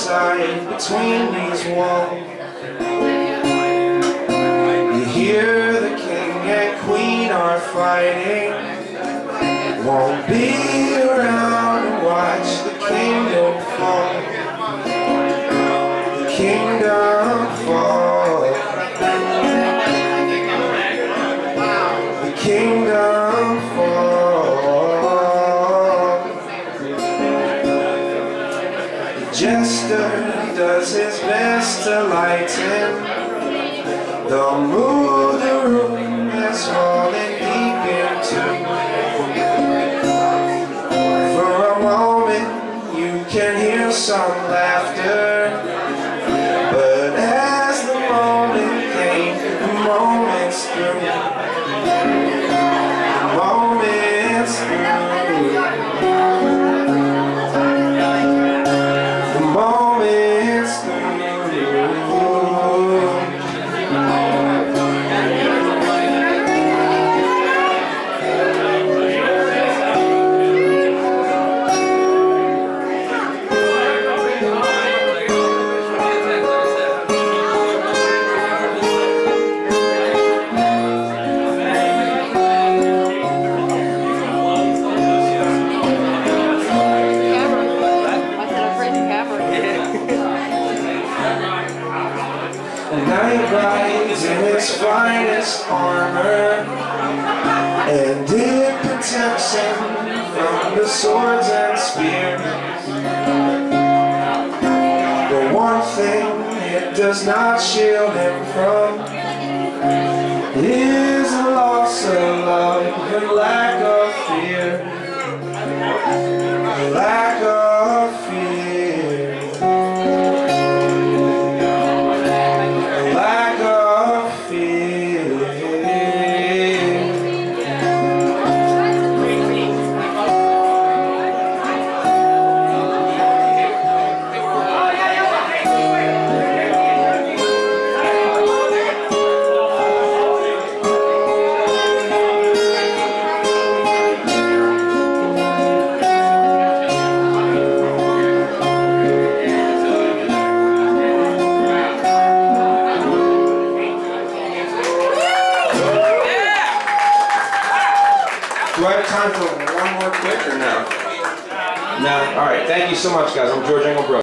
inside between these walls. You hear the king and queen are fighting. Won't be around and watch the kingdom fall. The kingdom fall. The kingdom fall. The jester does his best to lighten the mood the room has fallen deep into. For a moment you can hear some laughter, but as the moment came, the moment's through. The moment's through. The moment's through. The night rides in its finest armor, and it protects him from the swords and spears. But one thing it does not shield him from is the loss of love and lack of fear. Lack of fear. Do I have time for one more quick or no? No? Alright, thank you so much guys. I'm George Engel.